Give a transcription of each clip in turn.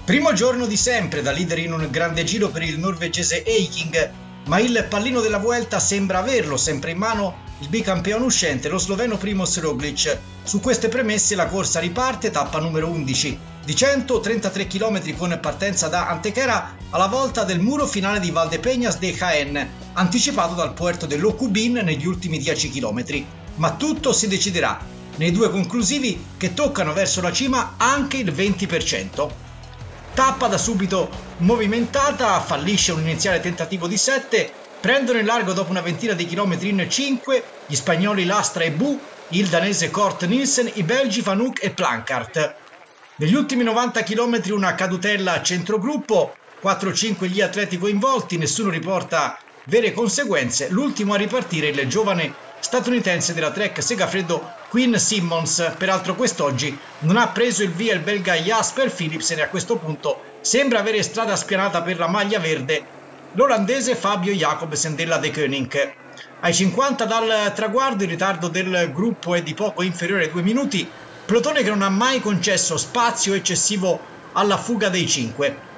Primo giorno di sempre da leader in un grande giro per il norvegese Eiking, ma il pallino della Vuelta sembra averlo sempre in mano il bicampione uscente, lo sloveno Primož Roglič. Su queste premesse la corsa riparte, tappa numero 11 di 133 km con partenza da Antequera alla volta del muro finale di Valdepeñas de Jaén, anticipato dal puerto de Locubín negli ultimi 10 km. Ma tutto si deciderà nei due conclusivi che toccano verso la cima anche il 20%. Tappa da subito movimentata, fallisce un iniziale tentativo di 7, prendono in largo dopo una ventina di chilometri in 5 gli spagnoli Lastra e Bu, il danese Kort Nielsen, i belgi Vanhoek e Planckaert. Negli ultimi 90 km una cadutella a centrogruppo, 4-5 gli atleti coinvolti, nessuno riporta vere conseguenze, l'ultimo a ripartire il giovane statunitense della Trek Segafredo Quinn Simmons. Peraltro quest'oggi non ha preso il via il belga Jasper Philipsen e a questo punto sembra avere strada spianata per la maglia verde l'olandese Fabio Jacobsen della De Koning. Ai 50 dal traguardo il ritardo del gruppo è di poco inferiore ai 2 minuti, plotone che non ha mai concesso spazio eccessivo alla fuga dei 5.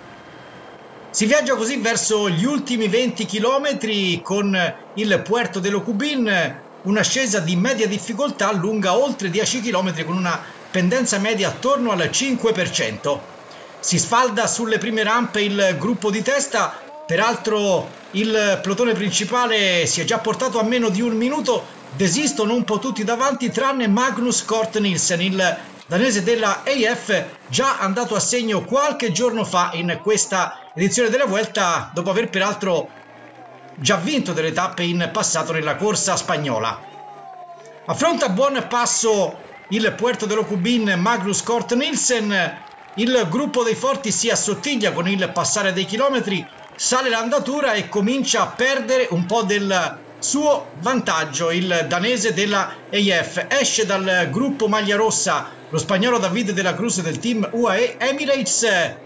Si viaggia così verso gli ultimi 20 km con il Puerto de Locubín, un'ascesa di media difficoltà lunga oltre 10 km con una pendenza media attorno al 5%. Si sfalda sulle prime rampe il gruppo di testa, peraltro il plotone principale si è già portato a meno di un minuto, desistono un po' tutti davanti tranne Magnus Kort Nielsen, il danese della AF, già andato a segno qualche giorno fa in questa edizione della Vuelta, dopo aver peraltro già vinto delle tappe in passato nella corsa spagnola. Affronta a buon passo il Puerto de Locubín Magnus Kort Nielsen, il gruppo dei forti si assottiglia con il passare dei chilometri, sale l'andatura e comincia a perdere un po' del suo vantaggio il danese della AF. Esce dal gruppo maglia rossa lo spagnolo David de la Cruz del team UAE Emirates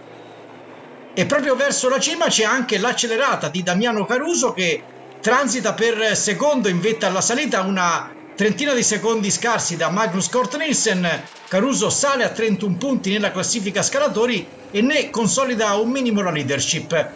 e proprio verso la cima c'è anche l'accelerata di Damiano Caruso che transita per secondo in vetta alla salita, una trentina di secondi scarsi da Magnus Kort Nielsen. Caruso sale a 31 punti nella classifica scalatori e ne consolida un minimo la leadership.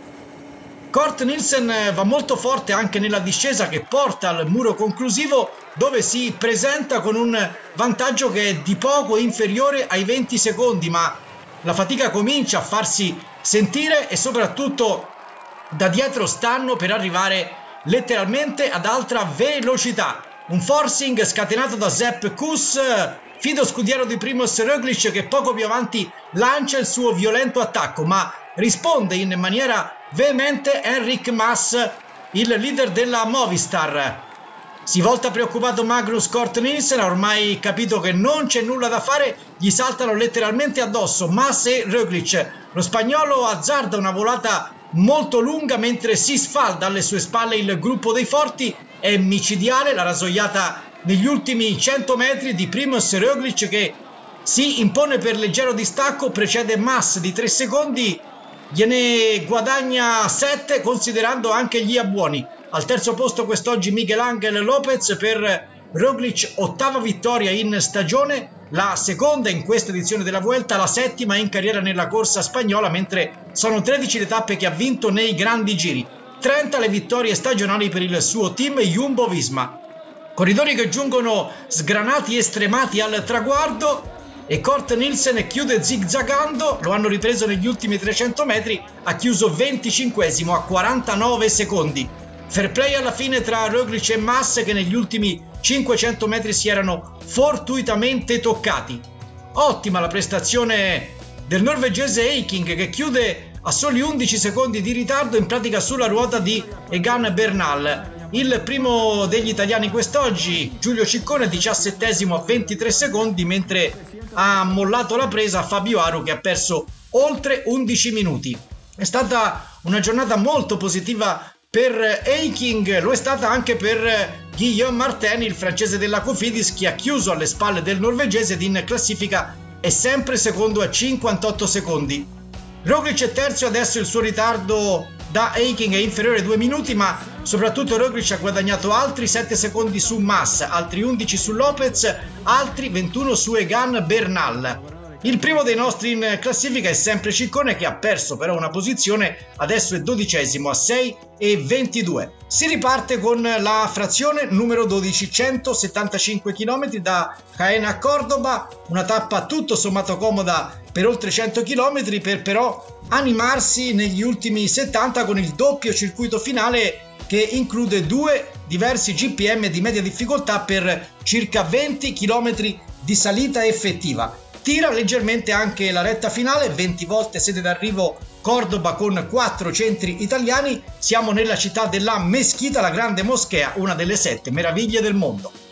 Kort Nielsen va molto forte anche nella discesa che porta al muro conclusivo, dove si presenta con un vantaggio che è di poco inferiore ai 20 secondi, ma la fatica comincia a farsi sentire e soprattutto da dietro stanno per arrivare letteralmente ad alta velocità. Un forcing scatenato da Sepp Kuss, fido scudiero di Primož Roglič, che poco più avanti lancia il suo violento attacco, ma risponde in maniera veemente Enric Mas, il leader della Movistar. Si volta preoccupato Magnus Kort Nielsen, ha ormai capito che non c'è nulla da fare, gli saltano letteralmente addosso Mas e Roglič. Lo spagnolo azzarda una volata molto lunga mentre si sfalda alle sue spalle il gruppo dei forti, è micidiale la rasoiata negli ultimi 100 metri di Primož Roglič che si impone per leggero distacco, precede Mas di 3 secondi, gliene guadagna 7 considerando anche gli abbuoni. Al terzo posto quest'oggi Miguel Ángel López, per Roglič ottava vittoria in stagione, la seconda in questa edizione della Vuelta, la settima in carriera nella corsa spagnola, mentre sono 13 le tappe che ha vinto nei grandi giri, 30 le vittorie stagionali per il suo team Jumbo Visma. Corridori che giungono sgranati e stremati al traguardo e Kort Nielsen chiude zigzagando, lo hanno ripreso negli ultimi 300 metri, ha chiuso 25esimo a 49 secondi. Fair play alla fine tra Roglič e Mas che negli ultimi 500 metri si erano fortuitamente toccati. Ottima la prestazione del norvegese Eiking che chiude a soli 11 secondi di ritardo in pratica sulla ruota di Egan Bernal. Il primo degli italiani quest'oggi, Giulio Ciccone, 17esimo a 23 secondi, mentre ha mollato la presa Fabio Aru che ha perso oltre 11 minuti. È stata una giornata molto positiva per Eiking, lo è stata anche per Guillaume Martin, il francese della Cofidis, che ha chiuso alle spalle del norvegese ed in classifica è sempre secondo a 58 secondi. Roglič è terzo, adesso il suo ritardo da Eiking è inferiore ai 2 minuti, ma soprattutto Roglič ha guadagnato altri 7 secondi su Mas, altri 11 su Lopez, altri 21 su Egan Bernal. Il primo dei nostri in classifica è sempre Ciccone, che ha perso però una posizione, adesso è 12° a 6,22. Si riparte con la frazione numero 12, 175 km da Jaén a Córdoba, una tappa tutto sommato comoda per oltre 100 km, per però animarsi negli ultimi 70 con il doppio circuito finale che include 2 diversi GPM di media difficoltà per circa 20 km di salita effettiva. Tira leggermente anche la retta finale, 20 volte sede d'arrivo Córdoba con 4 centri italiani. Siamo nella città della Mesquita, la grande moschea, una delle 7 meraviglie del mondo.